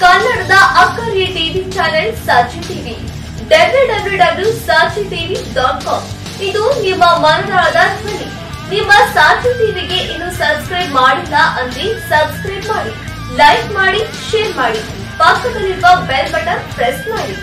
ಕನ್ನಡದ ಅಕ್ಕರೆ TV channel ಸಾಕ್ಷಿ TV www.saachitv.com ಇದು ನಿಮ್ಮ ಮನದಾಳದ ಧ್ವನಿ. ನಿಮ್ಮ ಸಾಕ್ಷಿ ಟಿವಿಗೆ ಇನ್ನು ಸಬ್ಸ್ಕ್ರೈಬ್ ಮಾಡಿಲ್ಲ ಅಂದ್ರೆ ಸಬ್ಸ್ಕ್ರೈಬ್ ಮಾಡಿ, ಲೈಕ್ ಮಾಡಿ, ಶೇರ್ ಮಾಡಿ, ಪಕ್ಕದಲ್ಲಿರುವ ಬೆಲ್ ಬಟನ್ ಪ್ರೆಸ್ ಮಾಡಿ.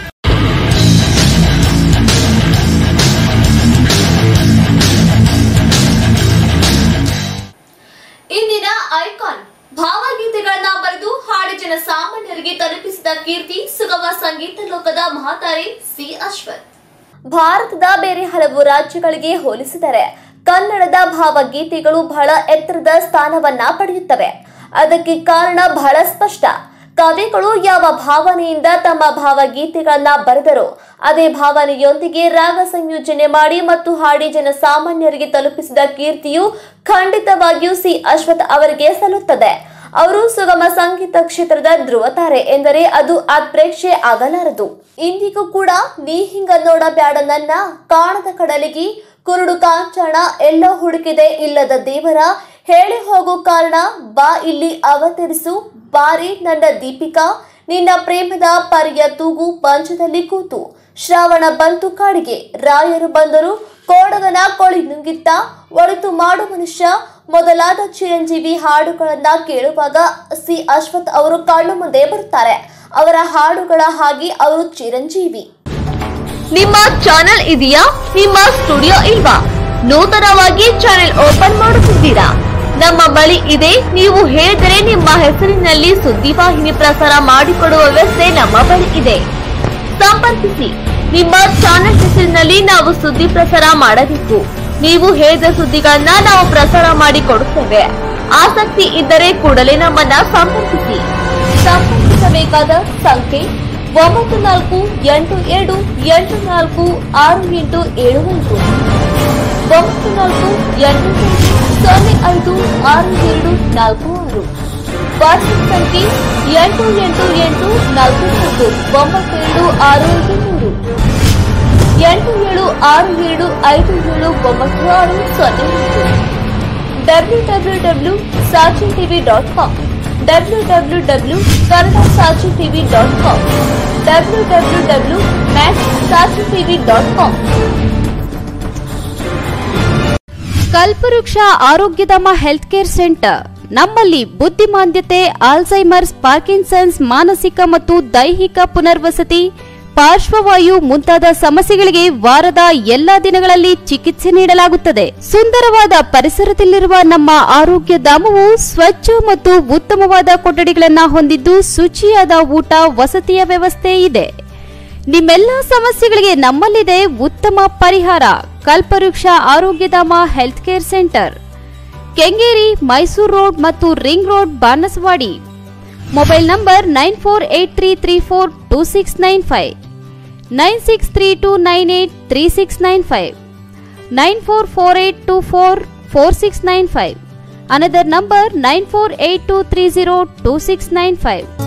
ಇಂದಿನ ಐಕಾನ್ ಭಾವಗೀತೆಗಳನ್ನ ಬರೆದು ಹಾಡು ಜನ ಸಾಮಾನ್ಯರಿಗೆ ತಲುಪಿಸಿದ ಕೀರ್ತಿ ಸುಗಮ ಸಂಗೀತ ಲೋಕದ ಮಹಾತಾರೆ ಸಿ ಅಶ್ವಥ್. ಭಾರತದ ಬೇರೆ ಹಲವು ರಾಜ್ಯಗಳಿಗೆ ಹೋಲಿಸಿದರೆ ಕನ್ನಡದ ಭಾವಗೀತೆಗಳು ಬಹಳ ಎತ್ತರದ ಸ್ಥಾನವನ್ನ ಪಡೆಯುತ್ತವೆ. ಅದಕ್ಕೆ ಕಾರಣ ಬಹಳ ಸ್ಪಷ್ಟ. ಕವಿಗಳು ಯಾವ ಭಾವನೆಯಿಂದ ತಮ್ಮ ಭಾವಗೀತೆಗಳನ್ನ ಬರೆದರು ಅದೇ ಭಾವನೆಯೊಂದಿಗೆ ರಾಗ ಸಂಯೋಜನೆ ಮಾಡಿ ಮತ್ತು ಹಾಡಿ ಜನ ಸಾಮಾನ್ಯರಿಗೆ ತಲುಪಿಸಿದ ಕೀರ್ತಿಯು ಖಂಡಿತವಾಗಿಯೂ ಸಿ ಅಶ್ವಥ್ ಅವರಿಗೆ ಸಲ್ಲುತ್ತದೆ. ಅವರು ಸುಗಮ ಸಂಗೀತ ಕ್ಷೇತ್ರದ ಧ್ರುವತಾರೆ ಎಂದರೆ ಅದು ಅತ್ಪ್ರೇಕ್ಷೆ ಆಗಲಾರದು. ಇಂದಿಗೂ ಕೂಡ ನೀ ಹಿಂಗ ನೋಡ ಬ್ಯಾಡ ನನ್ನ, ಕಾಣದ ಕಡಲಿಗೆ, ಕುರುಡು ಕಾಂಚನ, ಎಲ್ಲೋ ಹುಡುಕಿದೆ ಇಲ್ಲದ ದೇವರ, ಹೇಳಿ ಹೋಗು ಕಾರಣ, ಬಾ ಇಲ್ಲಿ ಅವತರಿಸು, ಬಾರಿ ನನ್ನ ದೀಪಿಕಾ, ನಿನ್ನ ಪ್ರೇಮದ ಪರಿಯ ತೂಗು ಪಂಚದಲ್ಲಿ ಕೂತು, ಶ್ರಾವಣ ಬಂತು ಕಾಡಿಗೆ, ರಾಯರು ಬಂದರು, ಕೋಡಗನ ಕೊಳಿ ನುಂಗಿತ್ತ, ಒಳಿತು ಮಾಡು ಮನುಷ್ಯ ಮೊದಲಾದ ಚಿರಂಜೀವಿ ಹಾಡುಗಳನ್ನ ಕೇಳುವಾಗ ಸಿ ಅಶ್ವಥ್ ಅವರು ಕಣ್ಣು ಮುಂದೆ ಬರುತ್ತಾರೆ. ಅವರ ಹಾಡುಗಳ ಹಾಗೆ ಅವರು ಚಿರಂಜೀವಿ. ನಿಮ್ಮ ಚಾನೆಲ್ ಇದೆಯಾ? ನಿಮ್ಮ ಸ್ಟುಡಿಯೋ ಇಲ್ವಾ? ನೂತನವಾಗಿ ಚಾನೆಲ್ ಓಪನ್ ಮಾಡುತ್ತಿದ್ದೀರಾ? ನಮ್ಮ ಬಳಿ ಇದೆ. ನೀವು ಹೇಳಿದರೆ ನಿಮ್ಮ ಹೆಸರಿನಲ್ಲಿ ಸುದ್ದಿವಾಹಿನಿ ಪ್ರಸಾರ ಮಾಡಿಕೊಡುವ ವ್ಯವಸ್ಥೆ ನಮ್ಮ ಬಳಿ ಇದೆ. ಸಂಪರ್ಕಿಸಿ. ನಿಮ್ಮ ಚಾನೆಲ್ ಹೆಸರಿನಲ್ಲಿ ನಾವು ಸುದ್ದಿ ಪ್ರಸಾರ ಮಾಡಬೇಕು. ನೀವು ಹೇಳಿದ ಸುದ್ದಿಗಳನ್ನ ನಾವು ಪ್ರಸಾರ ಮಾಡಿಕೊಡುತ್ತೇವೆ. ಆಸಕ್ತಿ ಇದ್ದರೆ ಕೂಡಲೇ ನಮ್ಮನ್ನ ಸಂಪರ್ಕಿಸಿ. ಸಂಪರ್ಕಿಸಬೇಕಾದ ಸಂಖ್ಯೆ 9482846875 9482056246. ವಾಟ್ಸ್ಆಪ್ ಸಂಖ್ಯೆ 8884929765 87625756. www.saachitv.com www.kannadasaachitv.com www.saachitv.com. ಕಲ್ಪವೃಕ್ಷ ಆರೋಗ್ಯಧಾಮ ಹೆಲ್ತ್ ಕೇರ್ ಸೆಂಟರ್. ನಮ್ಮಲ್ಲಿ ಬುದ್ಧಿಮಾಂದ್ಯತೆ, ಆಲ್ಝೈಮರ್ಸ್, ಪಾರ್ಕಿನ್ಸನ್ಸ್, ಮಾನಸಿಕ ಮತ್ತು ದೈಹಿಕ ಪುನರ್ವಸತಿ, ಪಾರ್ಶ್ವವಾಯು ಮುಂತಾದ ಸಮಸ್ಯೆಗಳಿಗೆ ವಾರದ ಎಲ್ಲಾ ದಿನಗಳಲ್ಲಿ ಚಿಕಿತ್ಸೆ ನೀಡಲಾಗುತ್ತದೆ. ಸುಂದರವಾದ ಪರಿಸರದಲ್ಲಿರುವ ನಮ್ಮ ಆರೋಗ್ಯ ಧಾಮವು ಸ್ವಚ್ಛ ಮತ್ತು ಉತ್ತಮವಾದ ಕೊಠಡಿಗಳನ್ನು ಹೊಂದಿದ್ದು ಶುಚಿಯಾದ ಊಟ, ವಸತಿಯ ವ್ಯವಸ್ಥೆ ಇದೆ. ನಿಮ್ಮೆಲ್ಲ ಸಮಸ್ಯೆಗಳಿಗೆ ನಮ್ಮಲ್ಲಿದೆ ಉತ್ತಮ ಪರಿಹಾರ. Kalpavriksha Arogyadhama health care centre, Kengeri, Mysuru road ಮತ್ತು ring road, Banaswadi. Mobile number 9483342695, 9632983695, 9448244695. Another number 9482302695.